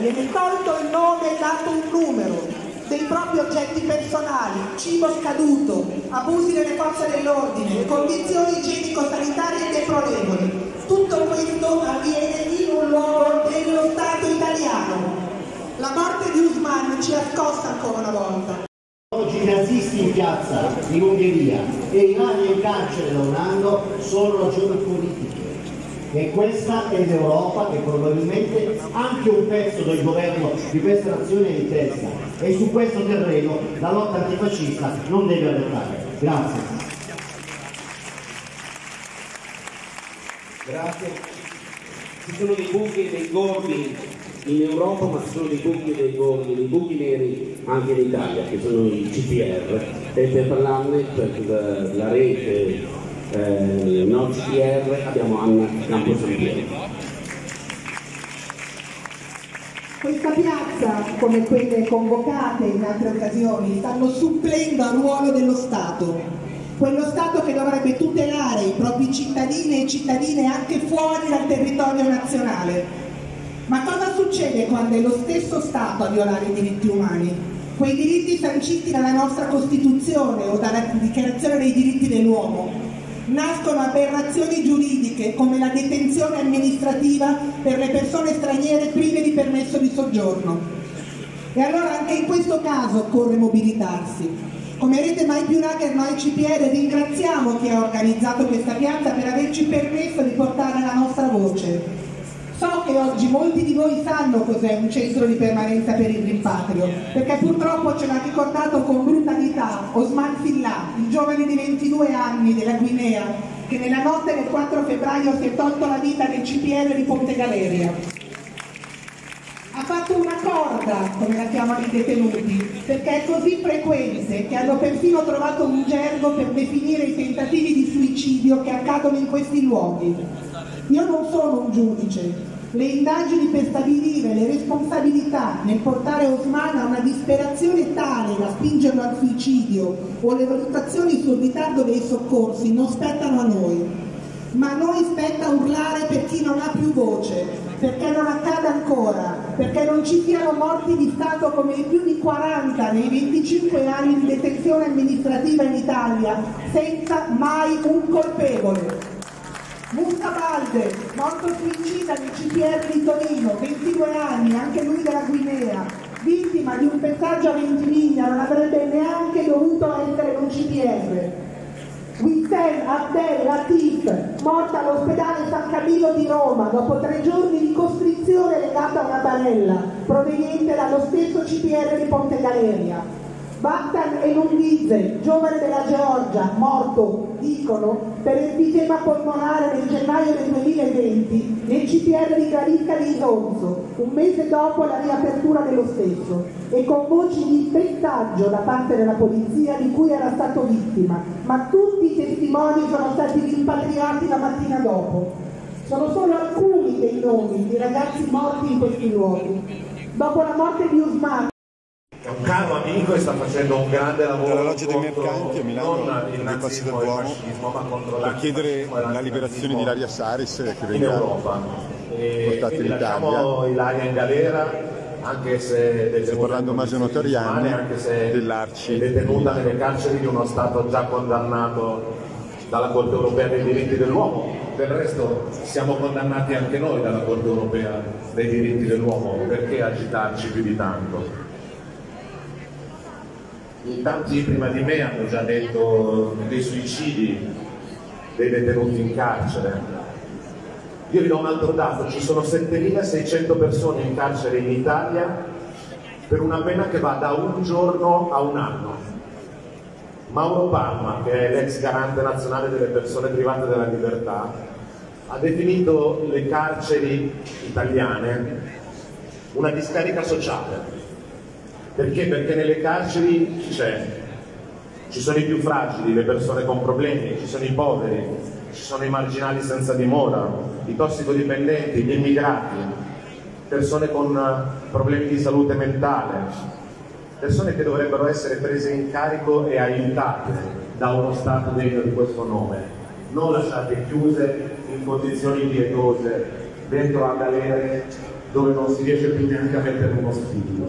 viene tolto il nome e dato un numero dei propri oggetti personali, cibo scaduto, abusi delle forze dell'ordine, condizioni igienico-sanitarie deplorevoli. Tutto questo avviene in un luogo dello Stato italiano. La morte di Usman ci ha scossa ancora una volta. Oggi i nazisti in piazza in Ungheria e i vari in carcere da un anno sono ragioni politiche. E questa è l'Europa che probabilmente anche un pezzo del governo di questa nazione è in testa. E su questo terreno la lotta antifascista non deve arretrare. Grazie. Grazie. Ci sono dei buchi e dei gordi in Europa, ma ci sono dei buchi e dei gordi, dei buchi neri anche in Italia, che sono i CPR. E per parlarne, per la rete no CPR, abbiamo Anna Camposampiero. Questa piazza, come quelle convocate in altre occasioni, stanno supplendo al ruolo dello Stato, quello Stato che dovrebbe tutelare i propri cittadini e cittadine anche fuori dal territorio nazionale. Ma cosa succede quando è lo stesso Stato a violare i diritti umani? Quei diritti sanciti dalla nostra Costituzione o dalla Dichiarazione dei diritti dell'uomo? Nascono aberrazioni giuridiche come la detenzione amministrativa per le persone straniere prive di permesso di soggiorno. E allora anche in questo caso occorre mobilitarsi. Come rete Mai Più Lager Noi CPR ringraziamo chi ha organizzato questa piazza per averci permesso di portare la nostra voce. So che oggi molti di voi sanno cos'è un centro di permanenza per il rimpatrio, perché purtroppo ce l'ha ricordato con brutalità Osman Fillah, il giovane di 22 anni della Guinea, che nella notte del 4 febbraio si è tolto la vita nel CPR di Ponte Galeria. Ha fatto una corda, come la chiamano i detenuti, perché è così frequente che hanno perfino trovato un gergo per definire i tentativi di suicidio che accadono in questi luoghi. Io non sono un giudice. Le indagini per stabilire le responsabilità nel portare Osman a una disperazione tale da spingerlo al suicidio o le valutazioni sul ritardo dei soccorsi non spettano a noi. Ma a noi spetta urlare per chi non ha più voce, perché non accada ancora, perché non ci siano morti di Stato come i più di 40 nei 25 anni di detenzione amministrativa in Italia, senza mai un colpevole. Musa Balde, morto suicida nel CPR di Torino, 22 anni, anche lui della Guinea, vittima di un pestaggio a Ventimiglia, non avrebbe neanche dovuto essere in un CPR. Wissem Abdel Latif, morta all'ospedale San Camillo di Roma dopo 3 giorni di costrizione legata a una barella, proveniente dallo stesso CPR di Ponte Galeria. Battan Enundize, giovane della Georgia, morto, dicono, per enfisema polmonare nel gennaio del 2020 nel CPR di Clarisca di Isonzo, un mese dopo la riapertura dello stesso, e con voci di pestaggio da parte della polizia di cui era stato vittima, ma tutti i testimoni sono stati rimpatriati la mattina dopo. Sono solo alcuni dei nomi di ragazzi morti in questi luoghi. Dopo la morte di Usman, è un caro amico e sta facendo un grande lavoro alla Loggia dei Mercanti a Milano, nei Passi del Duomo, per chiedere la liberazione di Ilaria Saris che venga portata in Italia. Lasciamo Ilaria in galera, anche se sto parlando Maso Notarianni dell'Arci, è detenuta nelle carceri di uno Stato già condannato dalla Corte Europea dei diritti dell'uomo. Del resto siamo condannati anche noi dalla Corte Europea dei diritti dell'uomo, perché agitarci più di tanto? In tanti prima di me hanno già detto dei suicidi dei detenuti in carcere. Io vi do un altro dato: ci sono 7.600 persone in carcere in Italia per una pena che va da 1 giorno a 1 anno. Mauro Palma, che è l'ex garante nazionale delle persone private della libertà, ha definito le carceri italiane una discarica sociale. Perché? Perché nelle carceri ci sono i più fragili, le persone con problemi, ci sono i poveri, ci sono i marginali senza dimora, i tossicodipendenti, gli immigrati, persone con problemi di salute mentale, persone che dovrebbero essere prese in carico e aiutate da uno Stato degno di questo nome, non lasciate chiuse in condizioni pietose dentro a galere dove non si riesce più neanche a mettere uno spillo.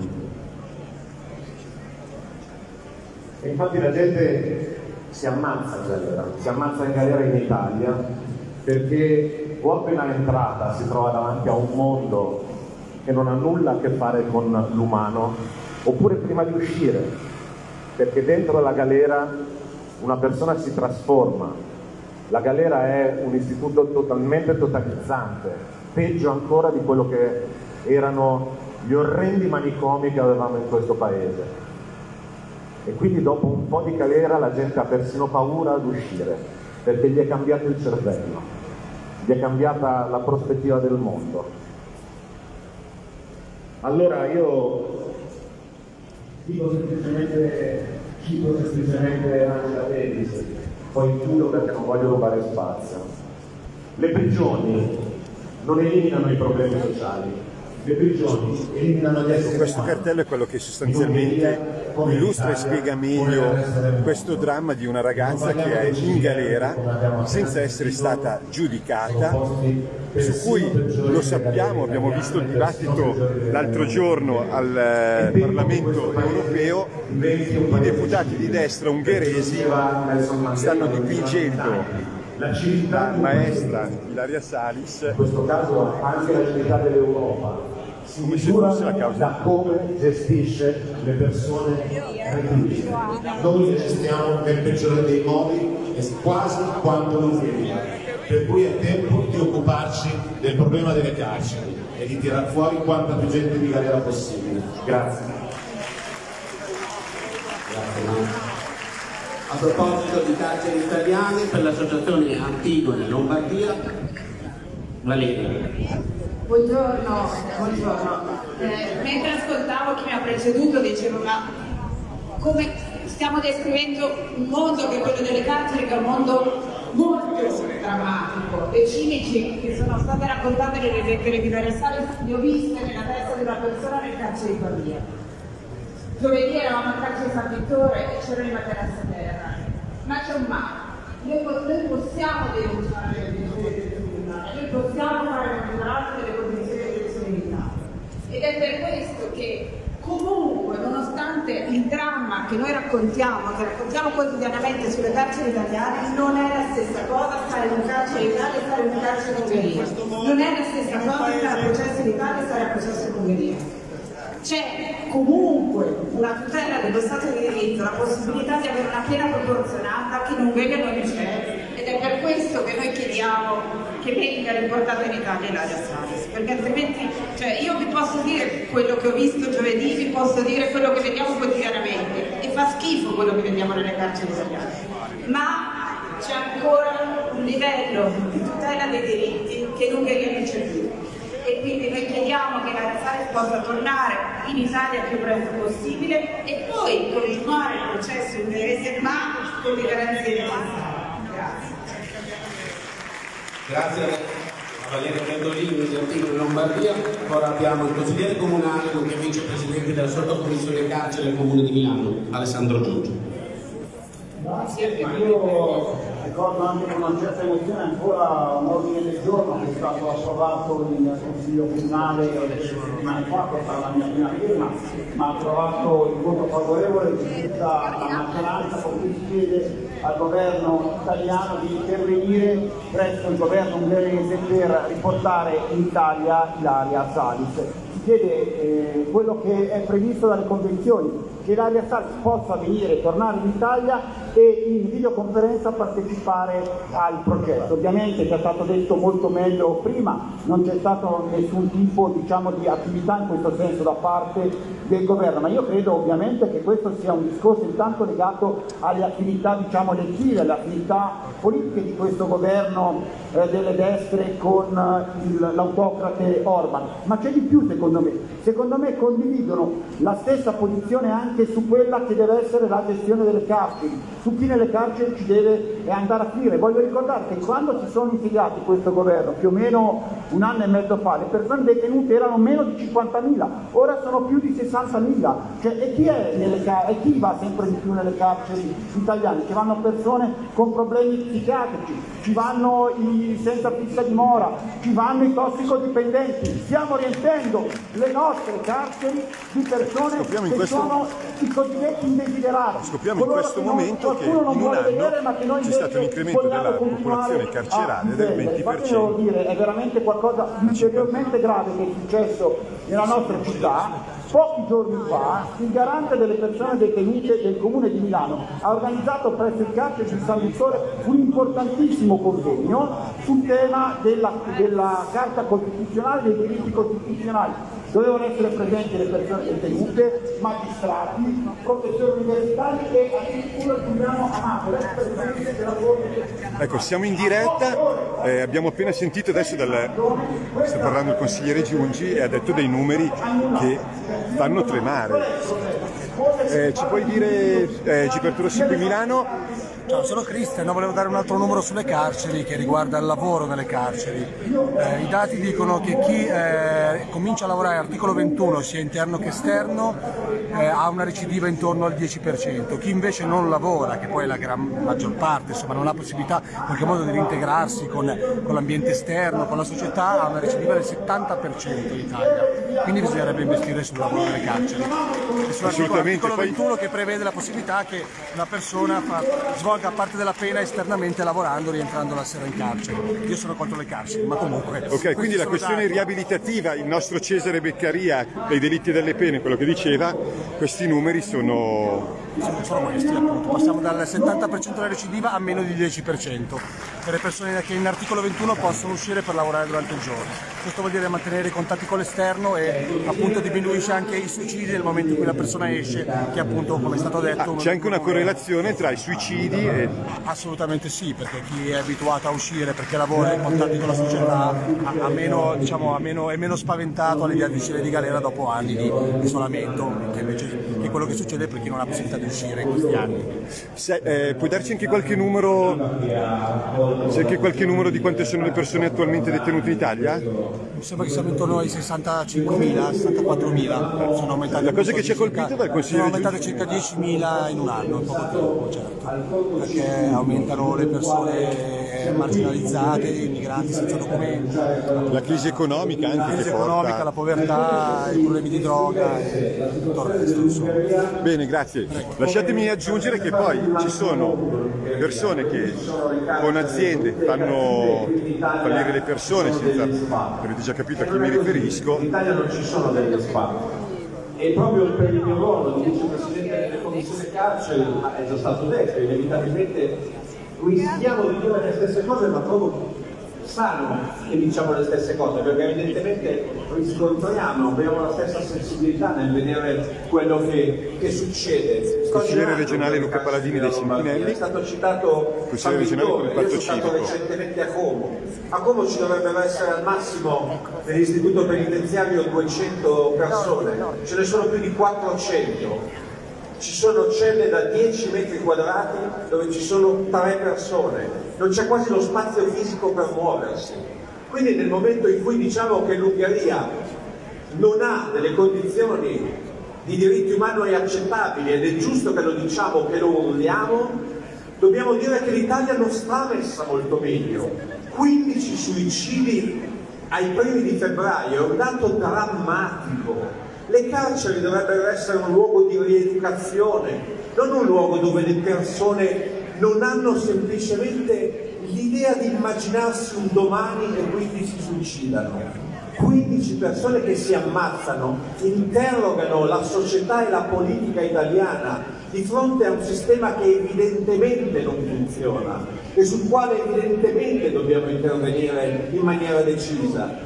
E infatti la gente si ammazza in galera in Italia, perché o appena entrata si trova davanti a un mondo che non ha nulla a che fare con l'umano, oppure prima di uscire, perché dentro la galera una persona si trasforma. La galera è un istituto totalmente totalizzante, peggio ancora di quello che erano gli orrendi manicomi che avevamo in questo paese. E quindi dopo un po' di galera la gente ha persino paura ad uscire, perché gli è cambiato il cervello, gli è cambiata la prospettiva del mondo. Allora io cito semplicemente Angela Davis, poi chiudo perché non voglio rubare spazio. Le prigioni non eliminano i problemi sociali, le prigioni eliminano gli esseri umani. Questo cartello è quello che sostanzialmente illustra e spiega meglio questo dramma di una ragazza che è in galera senza essere stata giudicata, su cui, lo sappiamo, abbiamo visto il dibattito l'altro giorno al Parlamento europeo, i deputati di destra ungheresi stanno dipingendo la maestra Ilaria Salis, in questo caso anche la civiltà dell'Europa, si misura da come gestisce le persone retribuite. Noi le gestiamo nel peggiore dei modi e quasi quanto l'Ungheria, per cui è tempo di occuparci del problema delle carceri e di tirar fuori quanta più gente di galera possibile. Grazie. Grazie. A proposito di carceri italiane, per l'associazione Antigone Lombardia, Valeria. Buongiorno. Mentre ascoltavo chi mi ha preceduto dicevo, ma come stiamo descrivendo un mondo che è quello delle carceri, che è un mondo molto drammatico. Le cinici che sono state raccontate nelle lettere di Ilaria Salis le ho viste nella testa di una persona nel carcere di Pavia. Giovedì eravamo al carcere di San Vittore e c'erano i materassi a terra, ma c'è un ma. Noi possiamo denunciare le condizioni del tribunale, noi possiamo fare un monitoraggio delle condizioni di detenzione, ed è per questo che comunque, nonostante il dramma che noi raccontiamo quotidianamente sulle carceri italiane, non è la stessa cosa stare in un carcere in Italia e stare in un carcere in Ungheria, non è la stessa cosa stare a processo in Italia e stare a processo in Ungheria. C'è comunque una tutela dello Stato di diritto, la possibilità di avere una piena proporzionata che in Ungheria non c'è, ed è per questo che noi chiediamo che venga riportata in Italia Ilaria Salis, perché altrimenti, cioè, io vi posso dire quello che ho visto giovedì, vi posso dire quello che vediamo quotidianamente, e fa schifo quello che vediamo nelle carceri italiane, ma c'è ancora un livello di tutela dei diritti che in Ungheria non c'è più. E quindi noi chiediamo che Ilaria Salis possa tornare in Italia il più presto possibile e poi continuare il processo ungherese, ma con le garanzie necessarie. Grazie. Grazie a Valeria Berdolini di Antigone Lombardia. Ora abbiamo il consigliere comunale, nonché vicepresidente della sottocommissione carcere del Comune di Milano, Alessandro Giorgio. Grazie, io ricordo anche con una certa emozione ancora un ordine del giorno che è stato approvato in Consiglio Comunale settimane fa, questa è la mia prima firma, ma ha trovato il voto favorevole di tutta la maggioranza, con cui si chiede al governo italiano di intervenire presso il governo ungherese per riportare in Italia Ilaria Salis. Si chiede quello che è previsto dalle convenzioni, che Ilaria Salis possa venire, tornare in Italia e in videoconferenza partecipare al processo. Ovviamente è stato detto molto meglio prima, non c'è stato nessun tipo, diciamo, di attività in questo senso da parte del governo, ma io credo ovviamente che questo sia un discorso intanto legato alle attività, diciamo, elettive, alle attività politiche di questo governo delle destre con l'autocrate Orban, ma c'è di più secondo me condividono la stessa posizione anche anche su quella che deve essere la gestione delle carceri, su chi nelle carceri ci deve andare a finire. Voglio ricordare che quando si sono insediati questo governo, più o meno un anno e mezzo fa, le persone detenute erano meno di 50.000, ora sono più di 60.000. Cioè, e chi va sempre di più nelle carceri italiane? Ci vanno persone con problemi psichiatrici, ci vanno i senza fissa dimora, ci vanno i tossicodipendenti. Stiamo riempiendo le nostre carceri di persone che sono i cosiddetti indesiderati. Scopriamo in questo momento che in un anno c'è stato un incremento della popolazione carceraria del 20%. Devo dire, è veramente qualcosa di ulteriormente grave che è successo nella nostra città. Pochi giorni fa il garante delle persone detenute del Comune di Milano ha organizzato presso il carcere di San Vittore un importantissimo convegno sul tema della Carta Costituzionale dei diritti costituzionali. Dovevano essere presenti le persone detenute, magistrati, professori universitari e addirittura Giuliano Amato, presidente della Corte. Ecco, siamo in diretta, abbiamo appena sentito adesso sta parlando il consigliere Giungi e ha detto dei numeri che fanno tremare. Ci puoi dire, Giberto Rossi qui Milano? Ciao, sono Cristian, volevo dare un altro numero sulle carceri che riguarda il lavoro nelle carceri. I dati dicono che chi comincia a lavorare all'articolo 21, sia interno che esterno, ha una recidiva intorno al 10%. Chi invece non lavora, che poi è la maggior parte, insomma, non ha possibilità in qualche modo di reintegrarsi con l'ambiente esterno, con la società, ha una recidiva del 70% in Italia. Quindi bisognerebbe investire sul lavoro nelle carceri. E sull'articolo 21 che prevede la possibilità che una persona svolga parte della pena esternamente lavorando, rientrando la sera in carcere. Io sono contro le carceri, ma comunque... Ok, quindi la questione riabilitativa, il nostro Cesare Beccaria dei delitti delle pene, quello che diceva, questi numeri sono questi, appunto. Passiamo dal 70% della recidiva a meno di 10% per le persone che in articolo 21 possono uscire per lavorare durante il giorno. Questo vuol dire mantenere i contatti con l'esterno e appunto diminuisce anche i suicidi nel momento in cui la persona esce, che appunto, come è stato detto... c'è anche una correlazione tra i suicidi e... Assolutamente sì, perché chi è abituato a uscire perché lavora in contatti con la società è meno spaventato all'idea di uscire di galera dopo anni di isolamento, che invece è quello che succede per chi non ha possibilità di uscire in questi anni. Puoi darci anche qualche numero di quante sono le persone attualmente detenute in Italia? Mi sembra che siamo intorno ai 65.000, 64.000. Sono aumentate. La cosa che ci ha colpito dal Consiglio sono aumentate circa 10.000 in un anno, un po' più, certo, perché aumentano le persone marginalizzate, i migranti senza documenti. La crisi economica anche. La crisi economica, la povertà, i problemi di droga e tutto il resto, insomma. Bene, grazie. Prego. Lasciatemi aggiungere che poi ci sono persone che con aziende fanno fallire le persone senza... Avete già capito a chi mi riferisco. In Italia non ci sono delle spalle. E proprio per il mio ruolo di vicepresidente delle commissioni carceri, è già stato detto, inevitabilmente rischiamo di dire le stesse cose, ma proprio sano che diciamo le stesse cose, perché evidentemente riscontriamo, abbiamo la stessa sensibilità nel vedere quello che succede. Consigliere regionale Luca Paladini dei Sentinelli. È stato citato consigliere regionale con il Patto io sono stato Civico. recentemente a Como. A Como ci dovrebbero essere al massimo nell'istituto penitenziario 200 persone, ce ne sono più di 400. Ci sono celle da 10 metri quadrati dove ci sono 3 persone, non c'è quasi lo spazio fisico per muoversi. Quindi nel momento in cui diciamo che l'Ungheria non ha delle condizioni di diritti umani accettabili, ed è giusto che lo diciamo, che lo urliamo, dobbiamo dire che l'Italia non sta messa molto meglio. 15 suicidi ai primi di febbraio è un dato drammatico. Le carceri dovrebbero essere un luogo di rieducazione, non un luogo dove le persone non hanno semplicemente l'idea di immaginarsi un domani e quindi si suicidano. 15 persone che si ammazzano, interrogano la società e la politica italiana di fronte a un sistema che evidentemente non funziona e sul quale evidentemente dobbiamo intervenire in maniera decisa.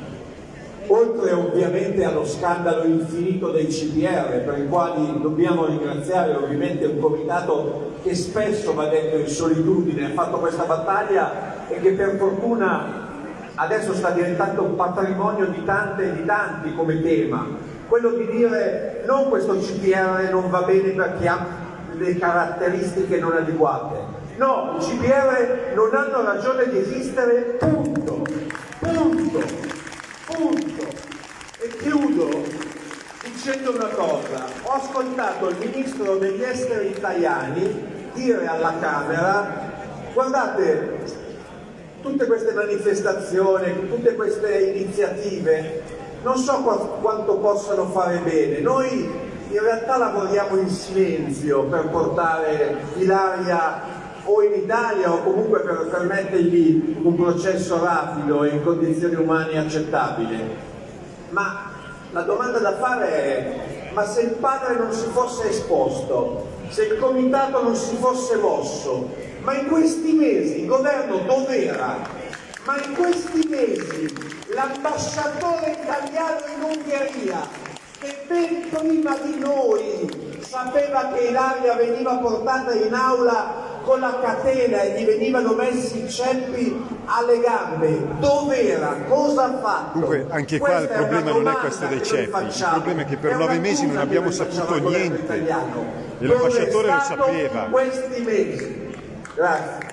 Oltre ovviamente allo scandalo infinito dei CPR, per i quali dobbiamo ringraziare ovviamente un comitato che spesso, va detto, in solitudine ha fatto questa battaglia e che per fortuna adesso sta diventando un patrimonio di tante e di tanti come tema, quello di dire non questo CPR non va bene perché ha le caratteristiche non adeguate, no, i CPR non hanno ragione di esistere, punto, punto, punto. E chiudo dicendo una cosa: ho ascoltato il ministro degli esteri italiani dire alla Camera: guardate, tutte queste manifestazioni, tutte queste iniziative non so quanto possano fare bene, noi in realtà lavoriamo in silenzio per portare Ilaria o in Italia o comunque per permettergli un processo rapido e in condizioni umane accettabili. Ma la domanda da fare è: ma se il padre non si fosse esposto, se il comitato non si fosse mosso, ma in questi mesi il governo dov'era? Ma in questi mesi l'ambasciatore italiano in Ungheria, che ben prima di noi sapeva che Ilaria veniva portata in aula con la catena e gli venivano messi i ceppi alle gambe, dov'era? Cosa ha fatto? Dunque anche qua il problema non è questo dei ceppi, il problema è che per 9 mesi non abbiamo saputo niente e l'ambasciatore lo sapeva. In questi mesi. Grazie.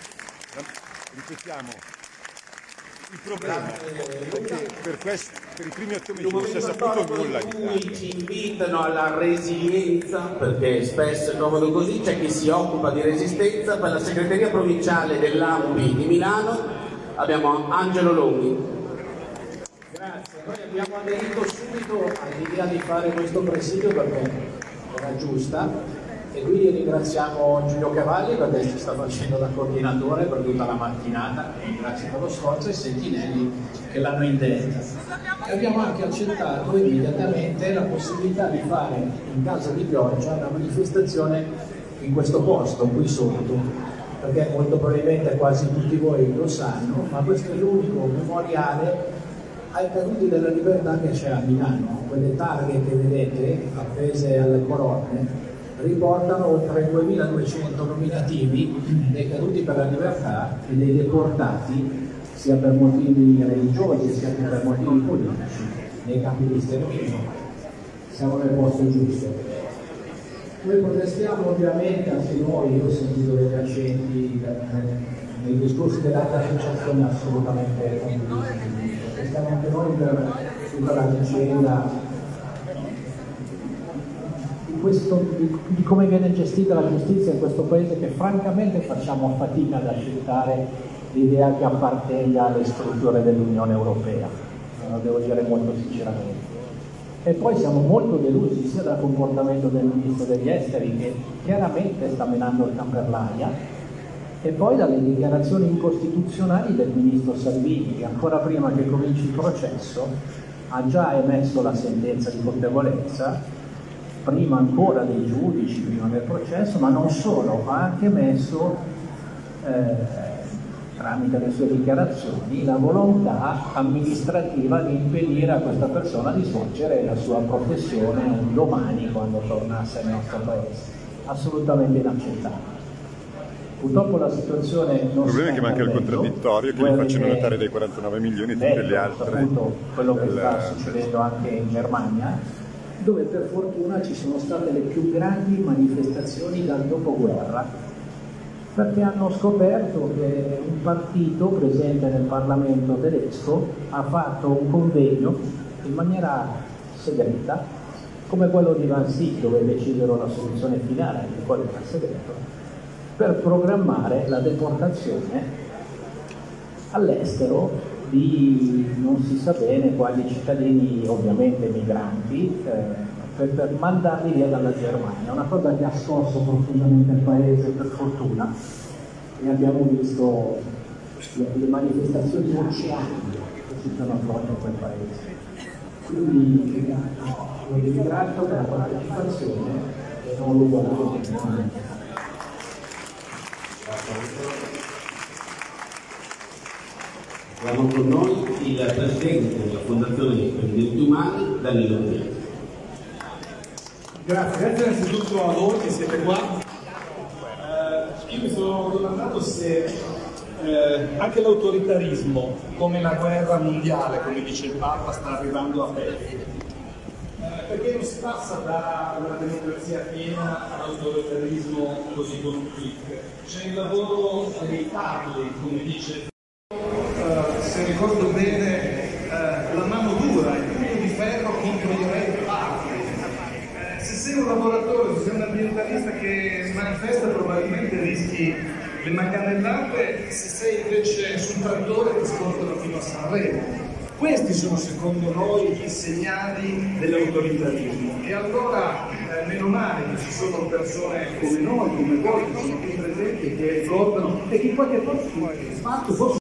Ripetiamo. Il problema è che per i primi 8 mesi non si è saputo nulla di cui ci invitano alla resilienza, perché spesso è comodo così, c'è chi si occupa di resistenza. Per la segreteria provinciale dell'AMPI di Milano abbiamo Angelo Longhi. Grazie, noi abbiamo aderito subito all'idea di fare questo presidio perché era giusta, e quindi ringraziamo Giulio Cavalli perché ci sta facendo da coordinatore per tutta la mattinata, grazie per lo sforzo, e Sentinelli che l'hanno indetta. E abbiamo anche accettato immediatamente la possibilità di fare in caso di pioggia una manifestazione in questo posto, qui sotto, perché molto probabilmente quasi tutti voi lo sanno, ma questo è l'unico memoriale ai caduti della libertà che c'è a Milano. Quelle targhe che vedete appese alle colonne riportano oltre 2200 nominativi dei caduti per la libertà e dei deportati sia per motivi religiosi sia che per motivi politici nei campi di sterminio. Siamo nel posto giusto. Noi protestiamo ovviamente anche noi, io ho sentito degli accenti nei discorsi dell'altra associazione assolutamente condivisi. Protestiamo anche noi per tutta la vicenda di come viene gestita la giustizia in questo paese, che francamente facciamo fatica ad accettare l'idea che appartenga alle strutture dell'Unione Europea, lo devo dire molto sinceramente. E poi siamo molto delusi sia dal comportamento del Ministro degli Esteri, che chiaramente sta menando il can per l'aia, e poi dalle dichiarazioni incostituzionali del Ministro Salvini, che ancora prima che cominci il processo ha già emesso la sentenza di colpevolezza, prima ancora dei giudici, prima del processo, ma non solo, ha anche messo, tramite le sue dichiarazioni, la volontà amministrativa di impedire a questa persona di svolgere la sua professione un domani quando tornasse nel nostro paese. Assolutamente inaccettabile. Purtroppo la situazione non il problema è che manca il contraddittorio, che li facciano notare dei 49 milioni e tutte le altre. Appunto quello che sta succedendo anche in Germania, dove per fortuna ci sono state le più grandi manifestazioni dal dopoguerra, perché hanno scoperto che un partito presente nel Parlamento tedesco ha fatto un convegno in maniera segreta, come quello di Wannsee, dove decisero la soluzione finale, anche quello era segreto, per programmare la deportazione all'estero di non si sa bene quali cittadini, ovviamente migranti, per mandarli via dalla Germania. Una cosa che ha scosso profondamente il paese, per fortuna, e abbiamo visto le manifestazioni oceaniche che si sono svolte in quel paese. Quindi lo ringrazio per la partecipazione e non lo guardo continuamente. Abbiamo con noi il presidente della Fondazione per i diritti umani, Danilo Pietro. Grazie innanzitutto a voi che siete qua. Io mi sono domandato se anche l'autoritarismo, come la guerra mondiale, come dice il Papa, sta arrivando a pezzi. perché non si passa da una democrazia piena all'autoritarismo così con un click. C'è il lavoro dei tarli, come dice. Se ricordo bene, la mano dura, il pugno di ferro contro i re parli. Se sei un lavoratore, se sei un ambientalista che manifesta, probabilmente rischi le manganellate, se sei invece sul trattore ti scortano fino a Sanremo. Questi sono secondo noi i segnali dell'autoritarismo e allora meno male che ci sono persone come noi, come voi, che sono qui presenti, che ricordano e che in qualche modo forse